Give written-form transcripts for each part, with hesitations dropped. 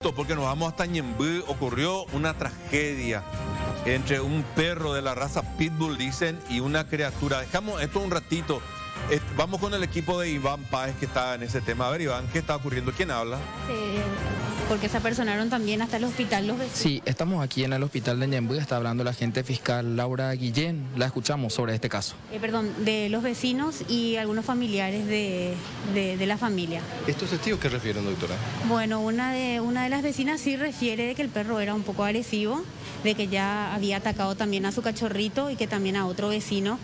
susto porque nos vamos hasta Ñemby. Ocurrió una tragedia entre un perro de la raza Pitbull, dicen, y una criatura. Dejamos esto un ratito. Vamos con el equipo de Iván Páez que está en ese tema. A ver, Iván, ¿qué está ocurriendo? ¿Quién habla? Porque se apersonaron también hasta el hospital los vecinos. Sí, estamos aquí en el hospital de Ñemby, está hablando la agente fiscal Laura Guillén. La escuchamos sobre este caso. De los vecinos y algunos familiares de la familia. ¿Estos testigos qué refieren, doctora? Bueno, una de las vecinas sí refiere de que el perro era un poco agresivo, de que ya había atacado también a su cachorrito y que también a otro vecino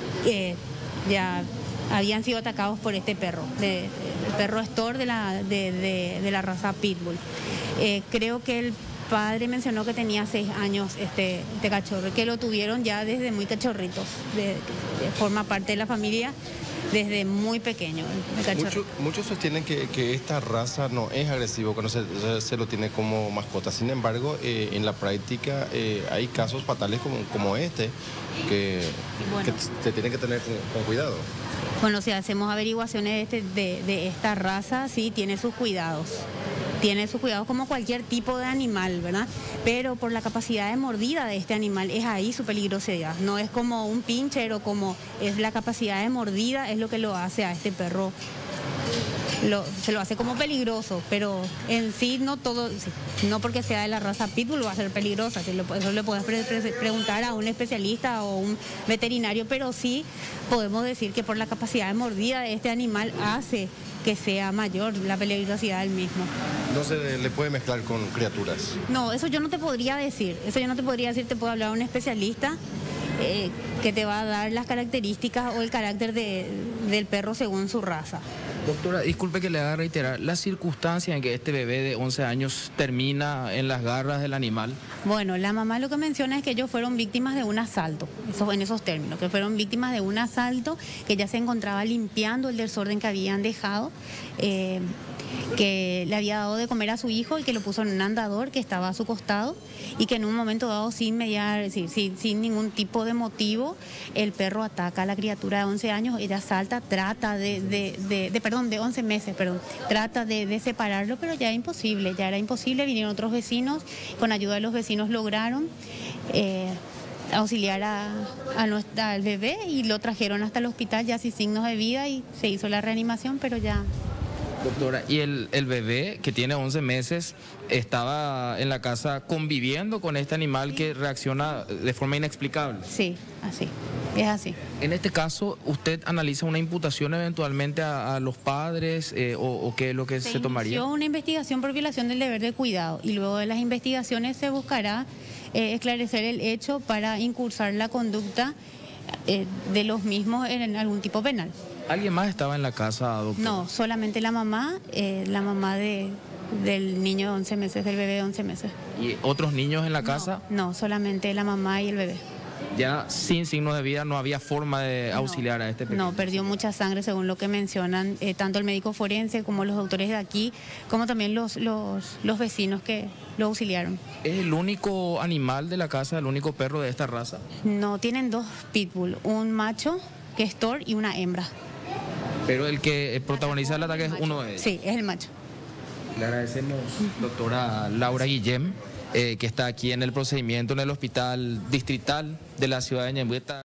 ya habían sido atacados por este perro, el perro Astor de la raza Pitbull. Creo que el padre mencionó que tenía 6 años este cachorro, que lo tuvieron ya desde muy cachorritos, forma parte de la familia desde muy pequeño. Muchos sostienen que esta raza no es agresivo cuando se lo tiene como mascota. Sin embargo, en la práctica hay casos fatales como este que se tienen que tener con cuidado. Bueno, si hacemos averiguaciones de esta raza, sí, tiene sus cuidados. Tiene sus cuidados como cualquier tipo de animal, ¿verdad? Pero por la capacidad de mordida de este animal es ahí su peligrosidad. No es como un pincher o como es la capacidad de mordida, es lo que lo hace a este perro. Se lo hace como peligroso, pero en sí no todo, no porque sea de la raza Pitbull va a ser peligrosa. Eso le puedes preguntar a un especialista o un veterinario, pero sí podemos decir que por la capacidad de mordida de este animal hace que sea mayor la peligrosidad del mismo. ¿No se le puede mezclar con criaturas? No, eso yo no te podría decir. Te puedo hablar a un especialista que te va a dar las características o el carácter del perro según su raza. Doctora, disculpe que le haga reiterar, la circunstancia en que este bebé de 11 años termina en las garras del animal. Bueno, la mamá lo que menciona es que ellos fueron víctimas de un asalto, en esos términos, que fueron víctimas de un asalto, que ya se encontraba limpiando el desorden que habían dejado, que le había dado de comer a su hijo y que lo puso en un andador que estaba a su costado y que en un momento dado sin ningún tipo de motivo el perro ataca a la criatura de 11 años, ella salta, trata de 11 meses, trata de separarlo, pero ya era imposible, vinieron otros vecinos, con ayuda de los vecinos lograron auxiliar al bebé y lo trajeron hasta el hospital ya sin signos de vida y se hizo la reanimación, pero ya... Doctora, ¿y el bebé que tiene 11 meses estaba en la casa conviviendo con este animal que reacciona de forma inexplicable? Sí, así, es así. En este caso, ¿usted analiza una imputación eventualmente a los padres o qué es lo que se tomaría? Se inició una investigación por violación del deber de cuidado y luego de las investigaciones se buscará esclarecer el hecho para incursar la conducta de los mismos en algún tipo penal. ¿Alguien más estaba en la casa, doctor? No, solamente la mamá del niño de 11 meses, del bebé de 11 meses. ¿Y otros niños en la casa? No, solamente la mamá y el bebé. Ya sin signos de vida no había forma de auxiliar a este pequeño. No, perdió mucha sangre según lo que mencionan tanto el médico forense como los doctores de aquí, como también los vecinos que lo auxiliaron. ¿Es el único animal de la casa, el único perro de esta raza? No, tienen 2 pitbull, un macho que es Thor y una hembra. Pero el que protagoniza el ataque es uno de ellos. Sí, es el macho. Le agradecemos, doctora Laura Guillén, que está aquí en el procedimiento en el hospital distrital de la ciudad de Ñemby.